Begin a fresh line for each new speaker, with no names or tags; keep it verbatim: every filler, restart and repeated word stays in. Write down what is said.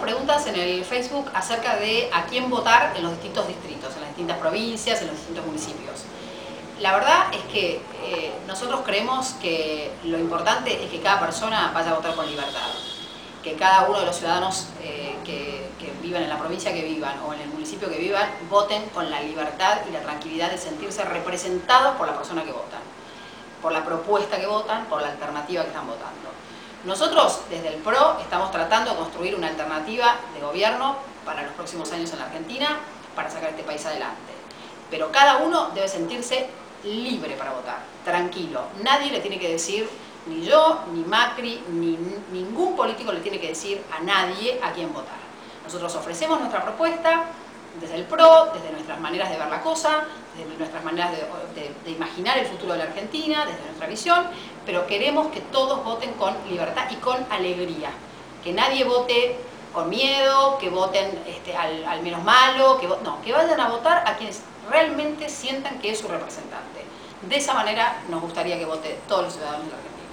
preguntas en el Facebook acerca de a quién votar en los distintos distritos, en las distintas provincias, en los distintos municipios. La verdad es que eh, nosotros creemos que lo importante es que cada persona vaya a votar con libertad, que cada uno de los ciudadanos eh, que, que vivan en la provincia que vivan o en el municipio que vivan, voten con la libertad y la tranquilidad de sentirse representados por la persona que votan, por la propuesta que votan, por la alternativa que están votando. Nosotros, desde el P R O, estamos tratando de construir una alternativa de gobierno para los próximos años en la Argentina, para sacar este país adelante. Pero cada uno debe sentirse libre para votar, tranquilo. Nadie le tiene que decir, ni yo, ni Macri, ni ningún político le tiene que decir a nadie a quién votar. Nosotros ofrecemos nuestra propuesta desde el P R O, desde nuestras maneras de ver la cosa, desde nuestras maneras de, de, de imaginar el futuro de la Argentina, desde nuestra visión, pero queremos que todos voten con libertad y con alegría. Que nadie vote con miedo, que voten este, al, al menos malo, que no, que vayan a votar a quienes realmente sientan que es su representante. De esa manera nos gustaría que vote todos los ciudadanos de la Argentina.